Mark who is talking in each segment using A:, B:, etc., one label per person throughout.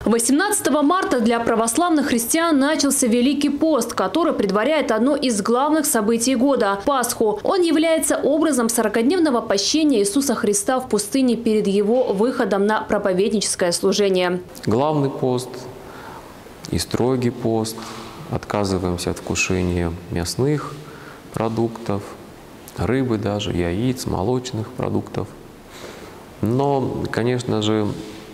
A: 18 марта для православных христиан начался Великий пост, который предваряет одно из главных событий года – Пасху. Он является образом 40-дневного пощения Иисуса Христа в пустыне перед Его выходом на проповедническое служение.
B: Главный пост и строгий пост. Отказываемся от вкушения мясных продуктов, рыбы даже, яиц, молочных продуктов. Но, конечно же,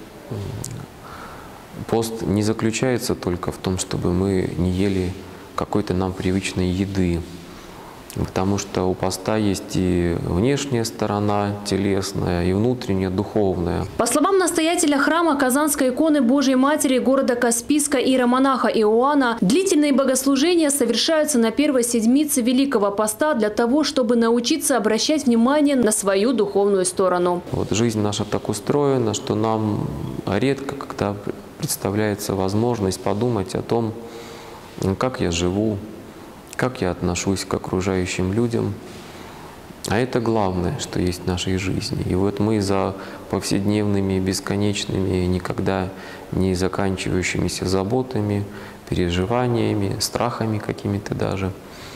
B: пост не заключается только в том, чтобы мы не ели какой-то нам привычной еды, потому что у поста есть и внешняя сторона телесная, и внутренняя духовная.
A: По словам настоятеля храма Казанской иконы Божией Матери города Каспийска иеромонаха Иоанна, длительные богослужения совершаются на первой седмице Великого поста для того, чтобы научиться обращать внимание на свою духовную сторону.
B: Вот жизнь наша так устроена, что нам редко когда представляется возможность подумать о том, как я живу, как я отношусь к окружающим людям. А это главное, что есть в нашей жизни. И вот мы за повседневными, бесконечными, никогда не заканчивающимися заботами, переживаниями, страхами какими-то даже,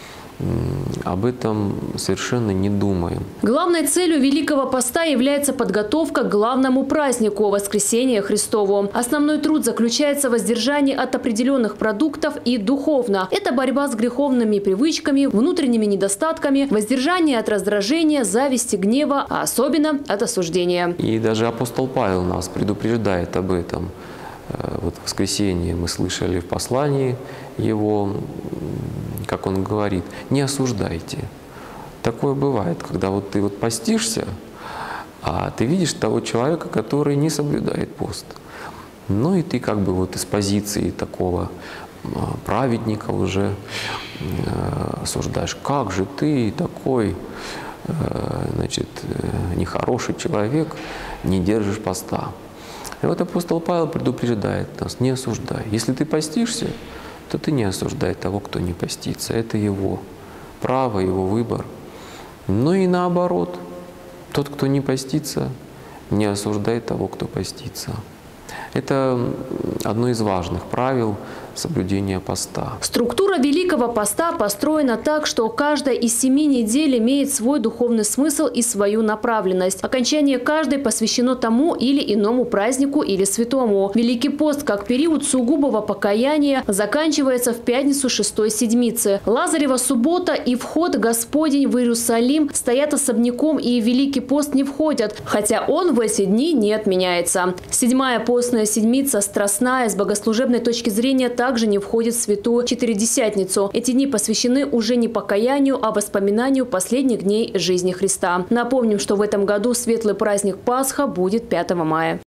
B: об этом совершенно не думаем.
A: Главной целью Великого поста является подготовка к главному празднику – Воскресению Христову. Основной труд заключается в воздержании от определенных продуктов и духовно. Это борьба с греховными привычками, внутренними недостатками, воздержание от раздражения, зависти, гнева, а особенно от осуждения.
B: И даже апостол Павел нас предупреждает об этом. Вот в воскресенье мы слышали в послании его, как он говорит, не осуждайте. Такое бывает, когда вот ты вот постишься, а ты видишь того человека, который не соблюдает пост. Ну и ты как бы вот из позиции такого праведника уже осуждаешь. Как же ты такой, значит, нехороший человек, не держишь поста. И вот апостол Павел предупреждает нас: не осуждай. Если ты постишься, то ты не осуждай того, кто не постится. Это его право, его выбор. Но и наоборот, тот, кто не постится, не осуждает того, кто постится. Это одно из важных правил соблюдения поста.
A: Структура Великого поста построена так, что каждая из 7 недель имеет свой духовный смысл и свою направленность. Окончание каждой посвящено тому или иному празднику или святому. Великий пост, как период сугубого покаяния, заканчивается в пятницу 6-й седмицы. Лазарева суббота и вход Господень в Иерусалим стоят особняком, и в Великий пост не входят, хотя он в эти дни не отменяется. 7-я постная седмица, страстная, с богослужебной точки зрения, также не входит в Святую Четыредесятницу. Эти дни посвящены уже не покаянию, а воспоминанию последних дней жизни Христа. Напомним, что в этом году светлый праздник Пасха будет 5 мая.